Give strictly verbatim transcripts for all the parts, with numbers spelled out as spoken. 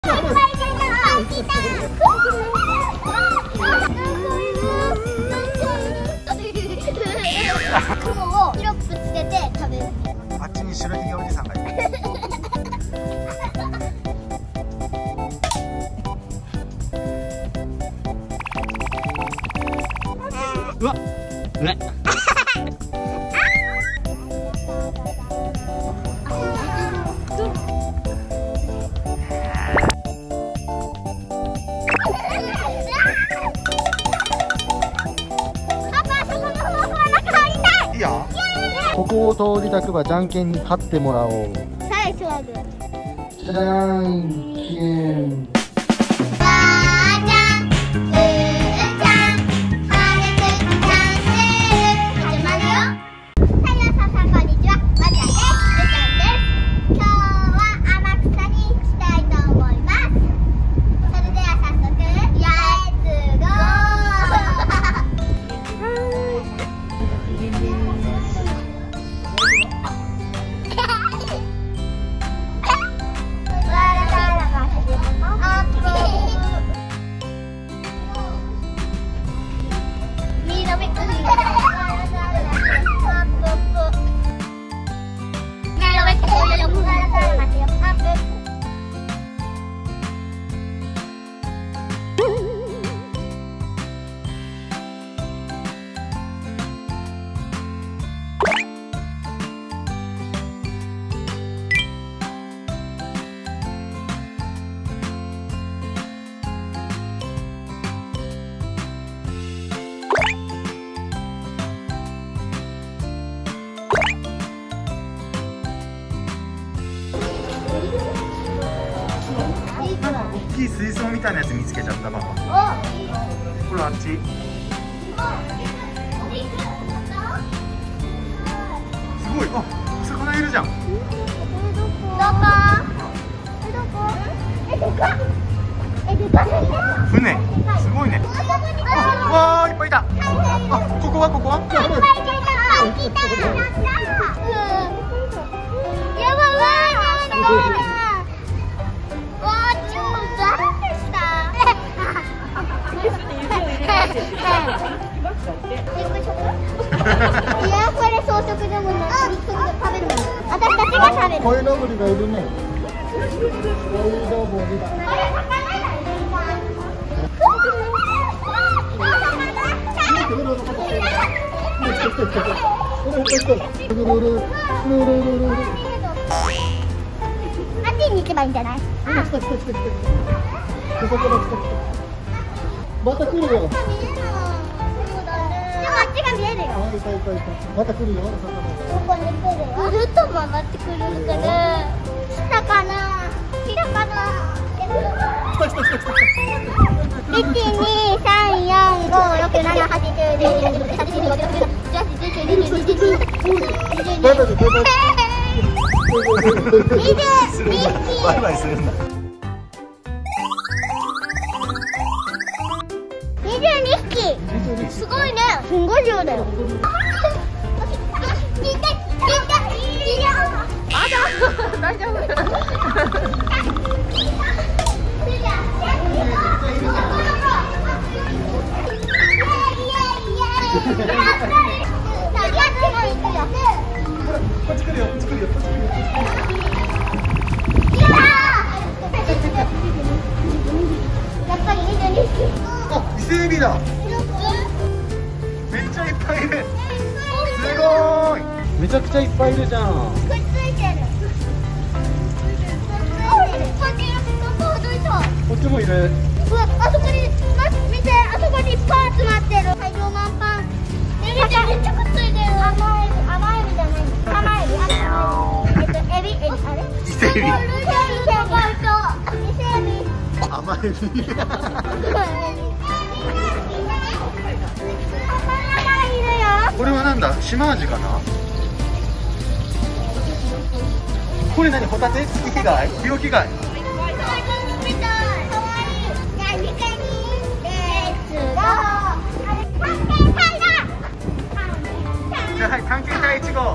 雲をシロップつけて食べる。 あっちに白ひげおじさんがいる。うわっね。いいよ。ここを通りたくばじゃんけんに勝ってもらおう。 最初はグー。 じゃじゃーんけん。大きい水槽みたいなやつ見つけちゃったパパ。これあっち。すごい。あ、お魚いるじゃん。 どこ？え、どこ？え、でかっ。え、でかっ。 船。すごいね。わあ、いっぱいいた。あ、ここはここは？ いっぱいいた。いた。やばいわー。いや、これ草食でもない。食べるもの。私たちが食べる。 こいのぼりがいるね。こいのぼりだ。 これ魚だよ。あっちに行けばいいんじゃない？あ、来た来た来た来た。 また来るよ。 いたいたいた。 また来るよ。 ここに来るよ。ぐるっと回ってくるから。来たかな。来たかな。 来た来た来た来た。 一二三四五六七八九十十一十二十三十四十五十六十七十八十九二十二十三。 バイバイするんだ。 二十二匹。すごいね。すんごい量だよ。大丈夫。 こっち来るよ。こっち来るよ。こっち来るよ。 やっぱりにじゅうにひき。 あ、伊勢エビだ。めっちゃいっぱいいる。すごい。めちゃくちゃいっぱいいるじゃん。 くっついてる。 こっちもいる。 うわ、あそこに、見て、あそこにパン詰まってる。大量満パン。めっちゃくっついてる。甘エビ、甘エビじゃない。甘エビ、甘エビ。えっと、エビ、エビ、あれ？ 伊勢エビ。 伊勢エビ。 甘エビ。これはなんだ？島味かな？これ何？ホタテ？月被害？病気害？はい、探検隊いち号。はい。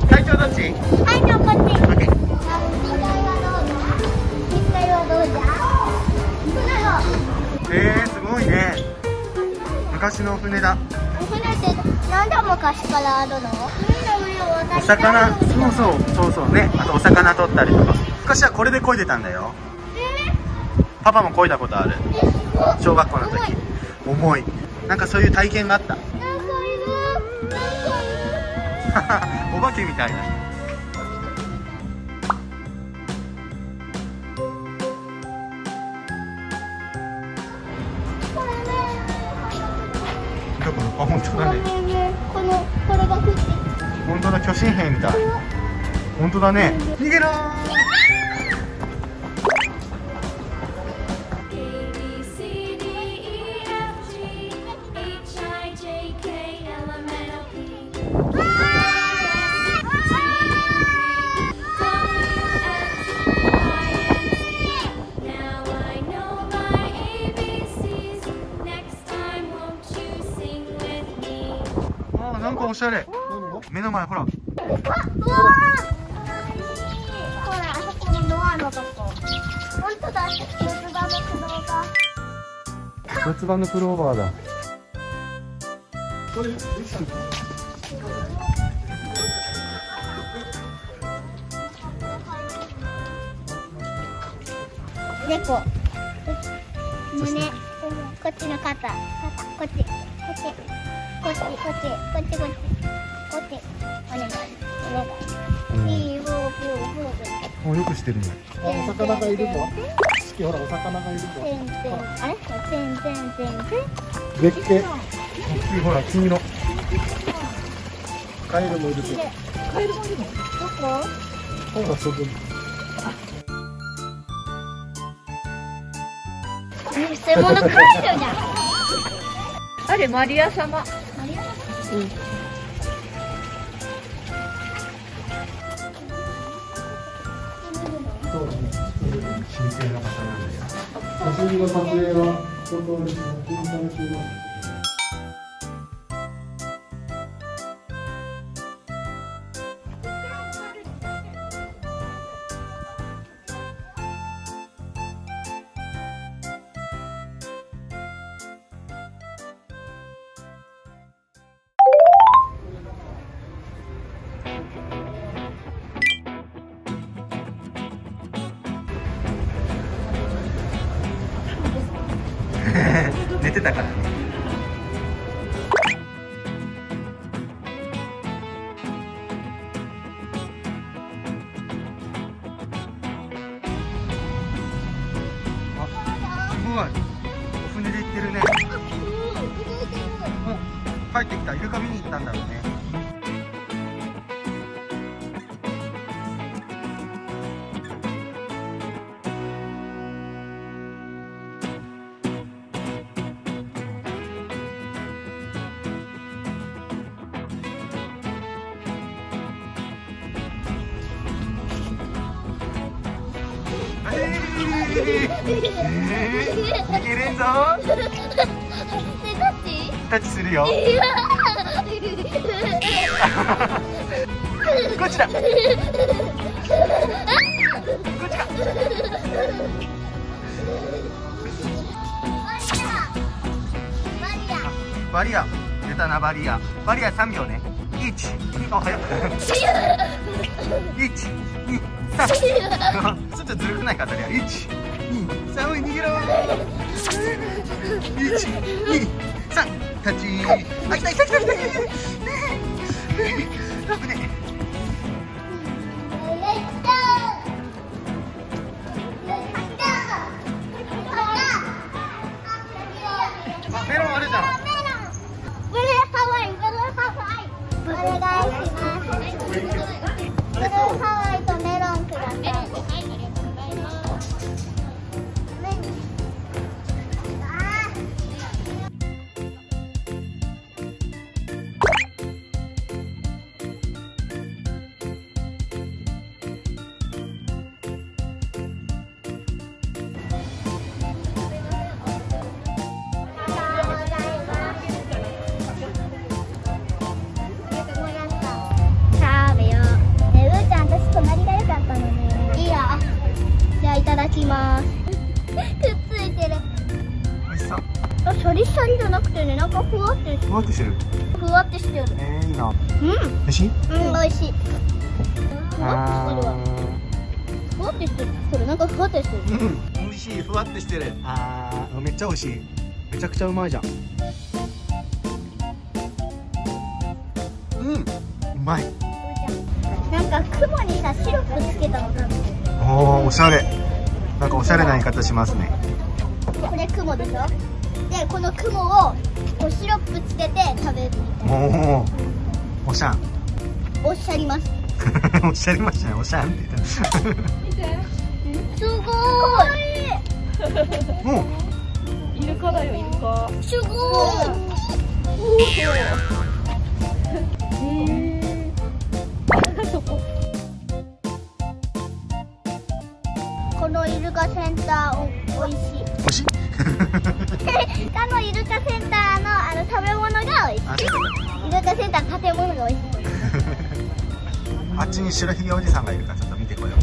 隊長どっち？ 隊長こっち。 オッケー。 いっかいはどうじゃ？いっかいはどうじゃ？ 昔の船だ。 お船ってなんで昔からあるの？ お魚、そうそうそうそうね。あとお魚取ったりとか。昔はこれで漕いでたんだよ。パパも漕いだことある。小学校の時。重い。なんかそういう体験があった。 なんかいる。なんかいる。 お化けみたいな。どこの？あ、本当だね。 このこれが降って。 本当だ、巨神兵みたい。本当だね。逃げろー。なんかおしゃれ。目の前ほら。 うわー。ほら、あそこのドアのとこ。本当だ。四つ葉のクローバー。 四つ葉のクローバーだ。 猫。胸。こっちの肩。肩。こっち。こっち。こっち、こっち、こっち、こっち、こっち、お願い、お願い。いいよ、ブーブーブー。 もうよくしてるね。あ、お魚がいるぞ。四季ほら、お魚がいるぞ。 てんてん、あれ、てんてんてんてん。 絶景。ほら、黄色。カエルもいるけど。 カエルもいるの？どこ？ ほら、そこに。 偽物カエルじゃん。 あれマリア様。マリア様。 うん。 そうだね。神聖な方なんだよ。写真の撮影は本当に禁止されています。寝てたからね。あ、すごい。お船で行ってるね。お、帰ってきた。イルカ見に行ったんだろうね。逃げれんぞ。タッチするよ。こっちだ。こっちか。バリア出たな。バリアバリアさんびょうね。いち、に、あ、早く。いち、に、さん。ちょっとずるくないかそれは。いち、に、さん、おい逃げろ。いち、に、さん、タッチ。あ、来た来た来た来た。危ねえ。メロンあるじゃん。 ブルーハワイ、ブルーハワイ。お願いします。ブルーハワイとメロンください。メロン、はい、ありがとうございます。いただきます。くっついてる。 美味しそう。 あ、そシャリシャリじゃなくてね、なんかふわってふわってしてる。 ふわってしてる。 えー、いいな。 うん。 美味しい？ うん、美味しい。ふわってしてるわ。ふわってしてる。これなんかふわってしてる。 うん、美味しい。ふわってしてる。あー、めっちゃ美味しい。めちゃくちゃうまいじゃん。うん、うまい。 なんか雲にさ、シロップつけたのかな。 おー、おしゃれ。なんかおしゃれな言い方しますね。 これ雲でしょ。で、この雲をこうシロップつけて食べる。 おー、おしゃん。 おっしゃります。 おっしゃりましたね。おしゃんって言った。 すごーい。 もう。 イルカだよ、イルカ。 すごーい。 そこ。 このイルカセンターお、おいしい。 美味しい。 他のイルカセンターのあの食べ物が美味しい。イルカセンターの建物が美味しい。 あっちに白ひげおじさんがいるからちょっと見てこよう。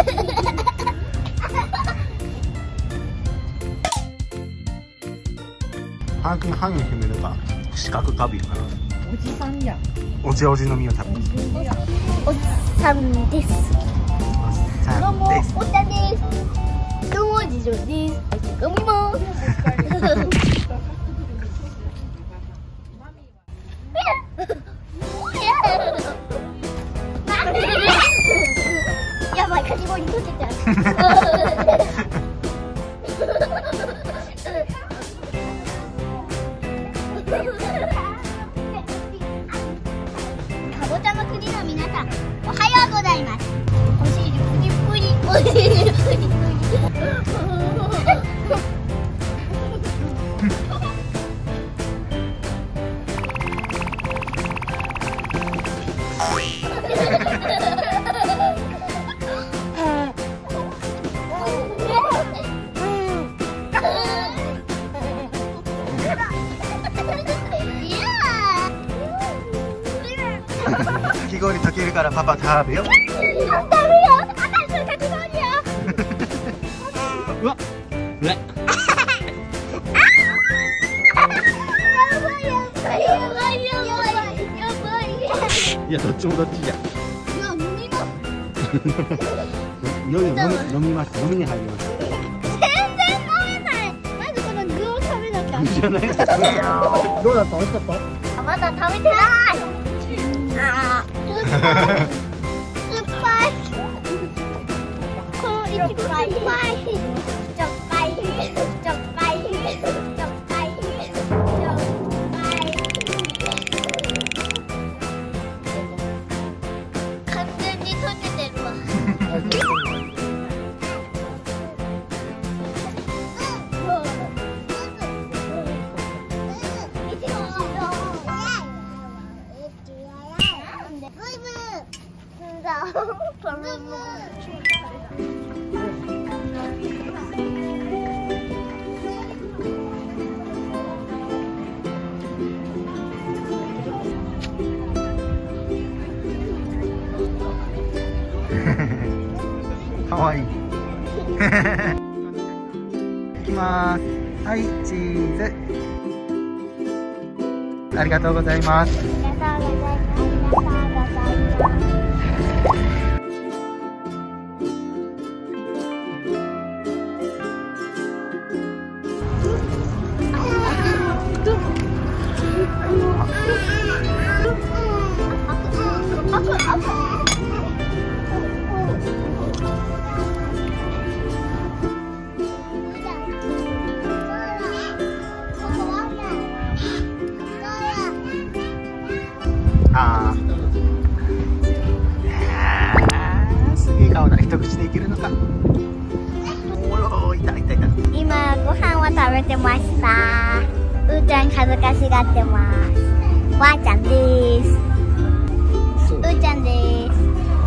ハン君ハンに決めるか四角カビかな。 おじさんや。 おじおじの実を食べる。 おっさんです。 さどうも、おっんです。 さんです。どうも、次女です。飲みます。やばい、かき氷溶けちゃう。かぼちゃの国の皆さん、おはようございます。お尻プリプリ、お尻プリプリ。 かき氷溶けるからパパ食べよう。 食べよう。あたしのかき氷よ。 うわ、うわ。いや、どっちもどっちじゃ。 飲みます。 飲み飲み飲みます。飲みに入ります。 全然飲めない。まずこの具を食べなきゃ。 じゃない。どうだった？美味しかった？ あ、まだ食べてない。あー、酸っぱい。このいちご酸っぱい。しょっぱい。しょっぱい。しょっぱい。しょっぱい。完全に溶けてるわ。 かわいい。いきます。はい、チーズ。ありがとうございます。 ありがとうございます。ありがとうございます。 あー、すげえ顔だ。一口でいけるのか。おお、いたいたいた。 今ご飯を食べてました。うーちゃん恥ずかしがってます。わーちゃんです。うーちゃんです。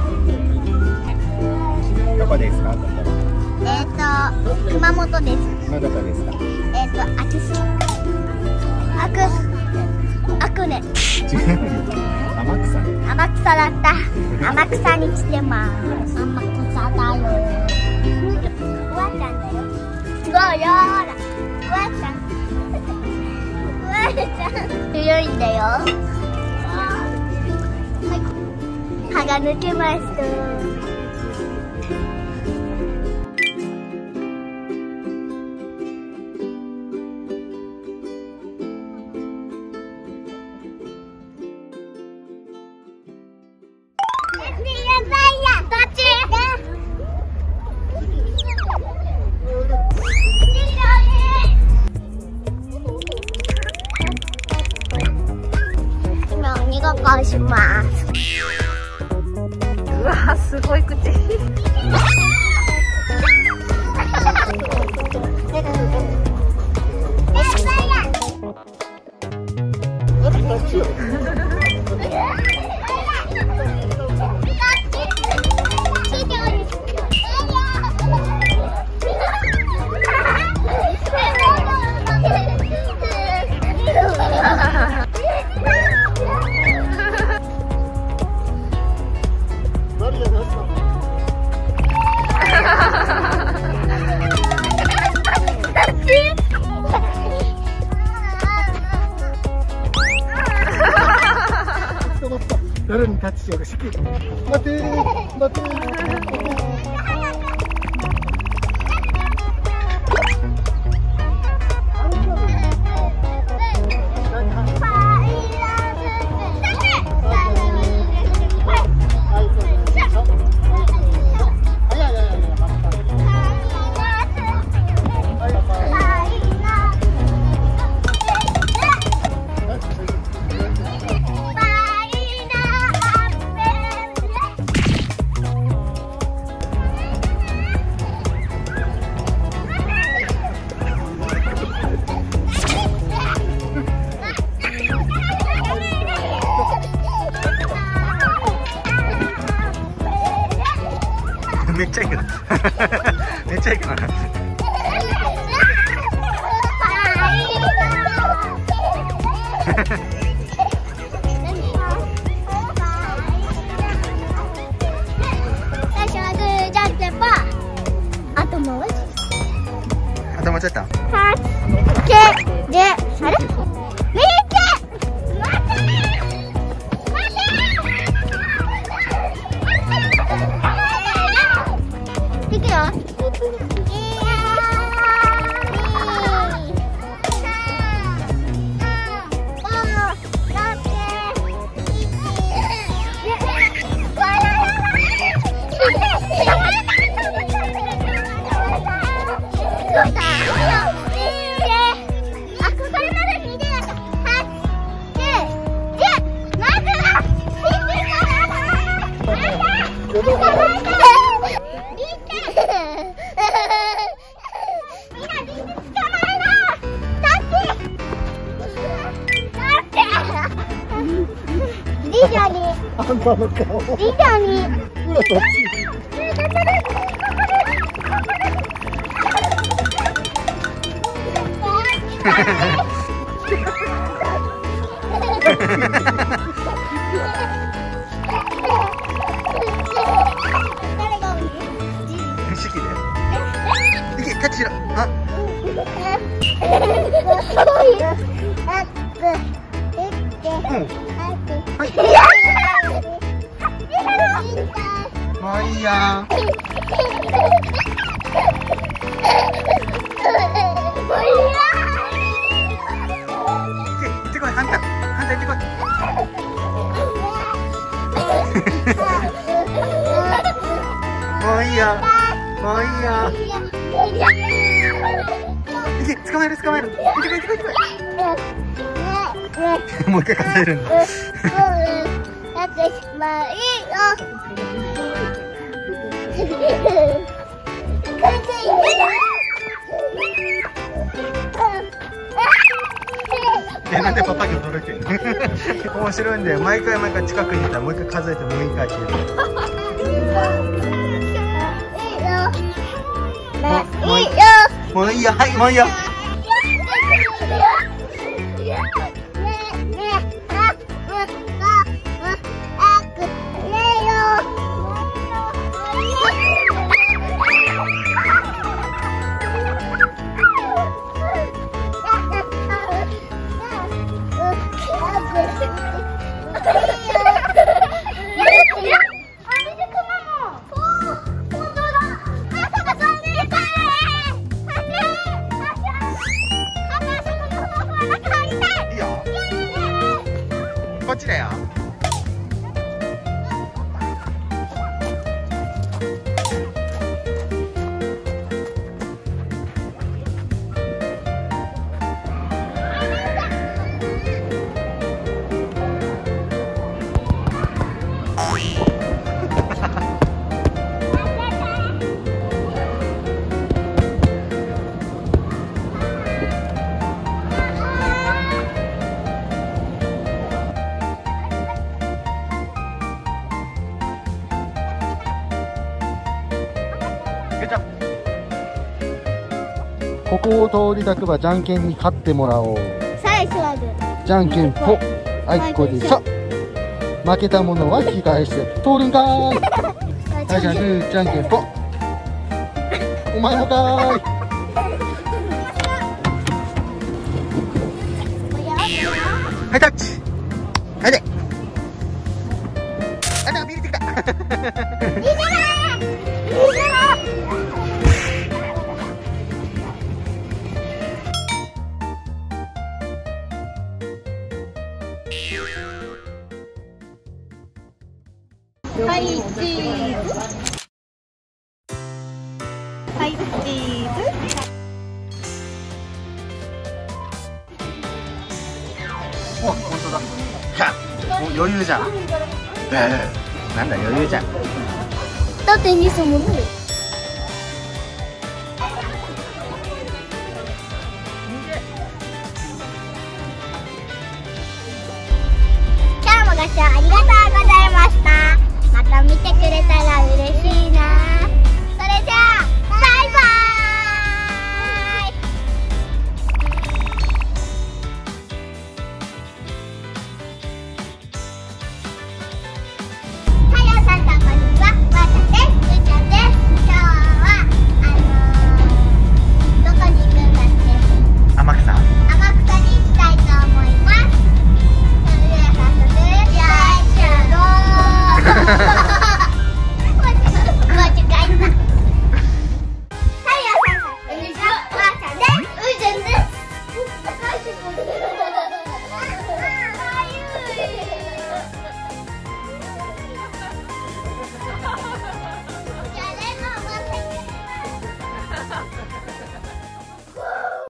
どこですか？ えっと熊本です。 今どこですか？ えっとあくすあくあくね。 違う。天草。 天草だった。天草に来てます。天草だよ。わーちゃんだよ。違うよーだ。わーちゃん。 強いんだよ。歯が抜けました。こうします。 うわ、すごい口。 誰にタッチしようか、しき。待てー、待てー。 めっちゃいくなめっちゃいくな最初はグーじゃんけんぽん。あともうあともうちょっとはちであれみーけ待って待っていくよ。 あんたの顔。 リーダーに。 ほら、そっち。 式で。いけ、タッチしろ。あ。はい。もういいや。行ってこい、ハンタ、ハンタ行ってこい。もういいや。もういいや。行け、捕まえる、捕まえる。行ってこい、行ってこい、行ってこい。もう一回数えるんだ。 やってしまいよ。 え、なんでパパに驚いてんの面白いんだよ。毎回毎回近くにいたらもう一回数えてもう一回って言う。もういいよ。もういいよ。はい、もういいよ。 っちだよ。 ここを通りたくばじゃんけんに勝ってもらおう。 最初はグー。 じゃんけんぽ。あいこでしょ。負けた者は引き返して通るんかーい。はい、じゃあグーじゃんけんぽ。お前もかーい。 はい、タッチ。はいで。あ、なんかビリってきた。 はい、チーズ。はい、チーズ。 お、本当だ。もう余裕じゃん。なんだ余裕じゃん。 だってにそもないよ。今日もご視聴ありがとうございました。また見てくれたら嬉しいな。